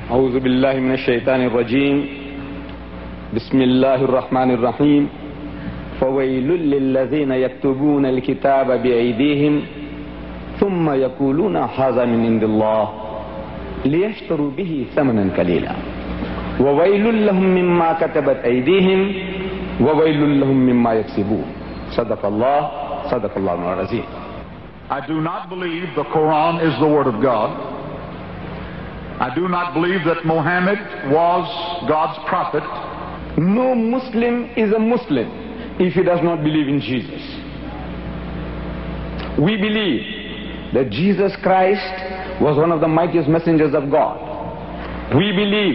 أعوذ بالله من الشيطان الرجيم بسم الله الرحمن الرحيم فويل للذين يكتبون الكتاب بأيديهم ثم يقولون هذا من عند الله ليشتروا به ثمنا قليلا وويل لهم مما كتبت أيديهم وويل لهم مما يكسبون صدق الله العظيم. I do not believe the Quran is the Word of God. I do not believe that Muhammad was God's prophet. No Muslim is a Muslim if he does not believe in Jesus. We believe that Jesus Christ was one of the mightiest messengers of God. We believe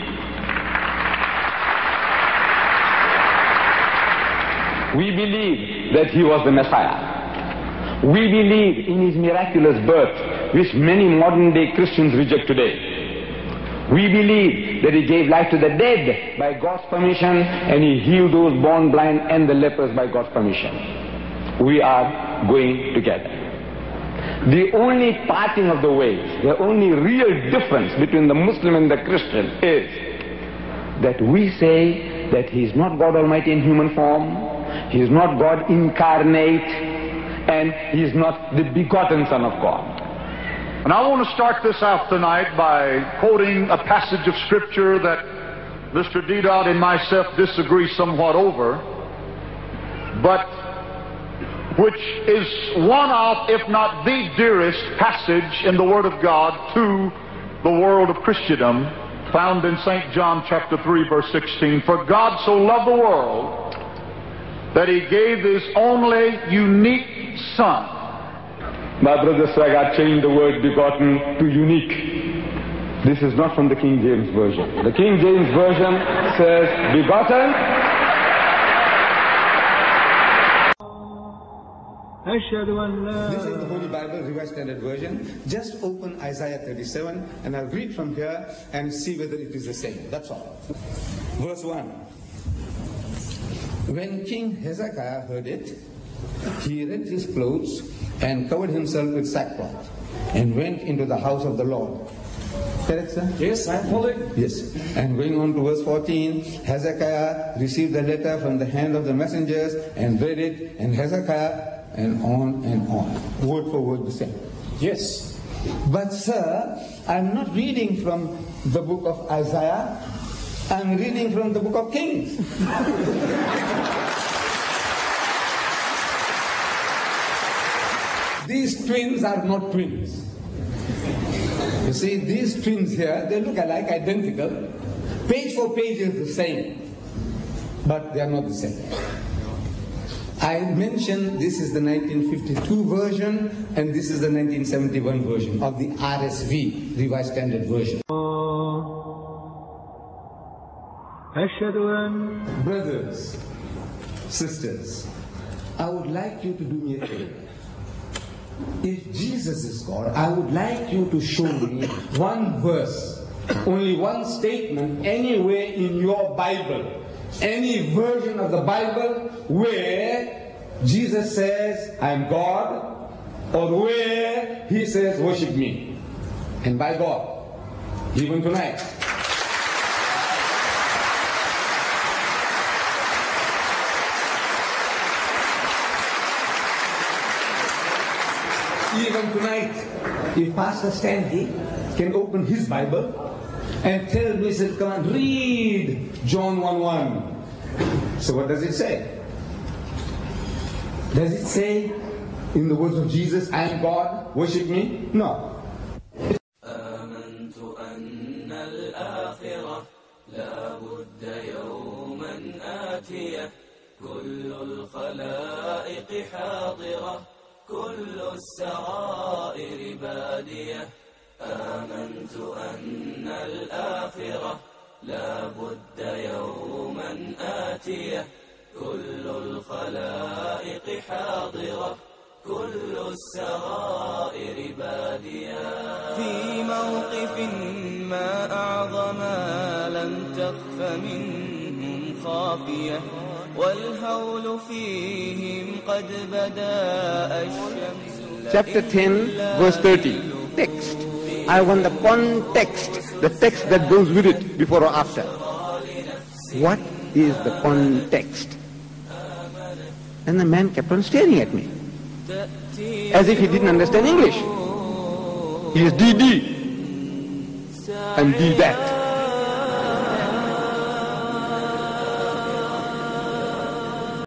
that he was the Messiah. We believe in his miraculous birth, which many modern day Christians reject today. We believe that he gave life to the dead by God's permission, and he healed those born blind and the lepers by God's permission. We are going together. The only parting of the ways, the only real difference between the Muslim and the Christian is that we say that he is not God Almighty in human form, he is not God incarnate, and he is not the begotten Son of God. And I want to start this out tonight by quoting a passage of Scripture that Mr. Dedot and myself disagree somewhat over, but which is one of, if not the dearest passage in the Word of God to the world of Christendom, found in St. John chapter 3, verse 16. For God so loved the world that he gave his only unique Son. My brother Swagat changed the word begotten to unique. This is not from the King James Version. The King James Version says begotten. This is the Holy Bible, Revised Standard Version. Just open Isaiah 37 and I'll read from here and see whether it is the same. That's all. Verse 1. When King Hezekiah heard it, he rent his clothes and covered himself with sackcloth and went into the house of the Lord. Correct, sir? Yes, I'm following. Yes. And going on to verse 14, Hezekiah received the letter from the hand of the messengers and read it, and Hezekiah, and on, word for word the same. Yes. But sir, I'm not reading from the book of Isaiah, I'm reading from the book of Kings. These twins are not twins. You see, these twins here, they look alike, identical. Page for page is the same, but they are not the same. I mentioned this is the 1952 version and this is the 1971 version of the RSV, Revised Standard Version. Brothers, sisters, I would like you to do me a favor. If Jesus is God, I would like you to show me one verse, only one statement, anywhere in your Bible, any version of the Bible where Jesus says, I am God, or where he says, worship me. And by God, even tonight. Even tonight, if Pastor Stanley can open his Bible and tell me, said, come on, read John 1:1. So what does it say? Does it say in the words of Jesus, I am God, worship me? No. آمنت أن الآخرة لا بد يوما آتية كل الخلائق حاضرة كل السرائر بادية آمنت أن الآخرة لا بد يوما آتية كل الخلائق حاضرة كل السرائر بادية في موقف ما أعظم لم تخف منهم خافية والهول فيهم قد بدا الشمس Chapter 10, verse 30. Text. I want the context, the text that goes with it, before or after. What is the context? And the man kept on staring at me, as if he didn't understand English. He is DD and D that.